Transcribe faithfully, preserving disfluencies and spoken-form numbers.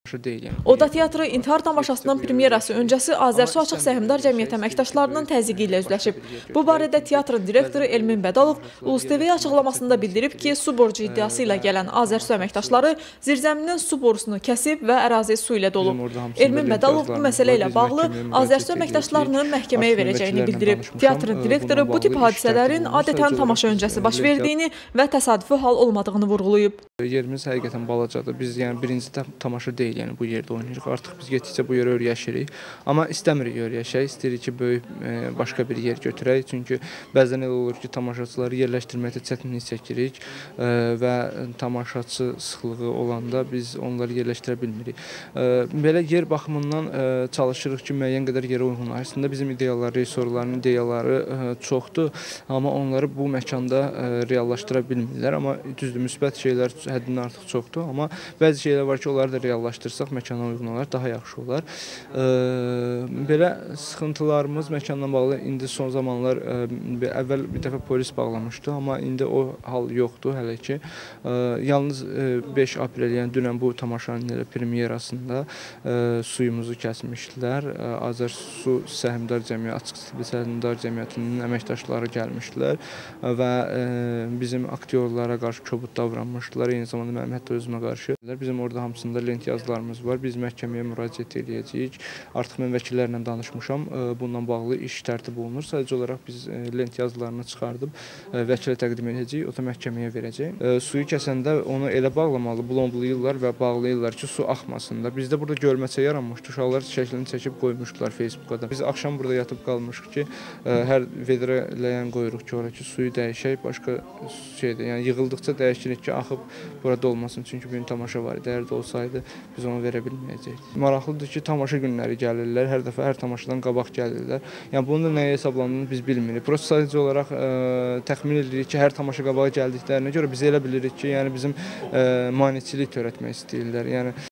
deyil, yəni. Oda Teatrı intihar tamaşasının premyerası öncəsi Azərsu Açıq Səhmdar Cəmiyyət əməkdaşlarının təzyiqi ilə üzləşib. Bu barədə teatrın direktoru Elmin Bədalov Ulus T V açıqlamasında bildirib ki, su borcu iddiası ilə gələn Azərsu əməkdaşları zirzəminin su borusunu kəsib və ərazi su ilə dolub. Elmin Bədalov bu məsələ ilə bağlı Azərsu əməkdaşlarının məhkəməyə verəcəyini bildirib. Teatrın direktoru bu tip hadisələrin adətən tamaşa öncəsi baş verdiyini və təsadüfi hal olmadığını vurğulayıb. Yerimiz həqiqətən balacadır. Biz yəni birinci tamaşa deyil, yəni bu yerdə oynayırıq. Artıq biz getdikcə bu yerə öyrəşirik. Amma istəmirik öyrəşək, istəyirik ki, böyük e, başqa bir yer götürək. Çünki bəzən elə olur ki, tamaşaçıları yerləşdirməkdə çətinlik çəkirik e, və tamaşaçı sıxlığı olanda biz onları yerləşdirə bilmirik. E, belə yer baxımından e, çalışırıq ki, müəyyən qədər yerə uyğun. Əslində bizim ideyalar, rejissorların ideyaları e, çoxdur, amma onları bu məkanda e, reallaşdıra bilmirlər. Amma düzdür, müsbət şeylər həddindən artıq çoxdur, amma bəzi şeylər var ki, onları da reallaşdırsaq məkana uyğun olar, daha yaxşı olar. E, belə sıxıntılarımız məkanla bağlı indi son zamanlar e, əvvəl bir dəfə polis bağlamışdı, amma indi o hal yoxdur hələ ki. E, yalnız e, beş aprel, yəni dünən bu tamaşanın premyerasında e, suyumuzu kəsmişdilər. E, Azərsu Səhmdar Cəmiyyət, Açıq Səhmdar Cəmiyyətinin əməkdaşları gəlmişdilər və e, bizim aktyorlara qarşı kobud davranmışdılar. Eyni zamanda mənim hətta özümə qarşı. Bizim orada hamısında lent yazılarımız var. Biz məhkəməyə müraciət edəcəyik. Artıq mən vəkillərlə danışmışam. Bununla bağlı iş tərtib olunur. Sadəcə olaraq biz lent yazılarını çıxardıb vəkilə təqdim edəcəyik. O da məhkəməyə verəcək. Suyu kəsəndə onu elə bağlamalı, blomblayırlar və bağlayırlar ki, su axmasın da. Bizdə burada gölməçə yaranmışdı. Uşaqlar şəklini çəkib qoymuşdular Facebookda. Biz axşam burada yatıb qalmışıq ki, hər vedrələyən qoyuruq ki, ora ki, suyu dəyişək. Başqa şeydə, yəni yığıldıqca dəyişirik ki, axıb burada olmasın. Çünki bugün tamaşa var idi. Əgər də olsaydı biz onu verə bilməyəcəkdik. Maraqlıdır ki, tamaşa günləri gəlirlər. Hər dəfə hər tamaşadan qabaq gəlirlər. Yəni bunun da nəyə hesablandığını biz bilmirik. Prosta sadəcə olaraq ə, təxmin edirik ki, hər tamaşa qabağa gəldiklərinə görə biz elə bilirik ki, yəni bizim ə, maneçilik törətmək istəyirlər. Yəni